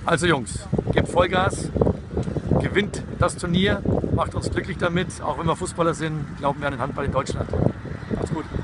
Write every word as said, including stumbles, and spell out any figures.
Also Jungs, gebt Vollgas, gewinnt das Turnier, macht uns glücklich damit. Auch wenn wir Fußballer sind, glauben wir an den Handball in Deutschland. Macht's gut.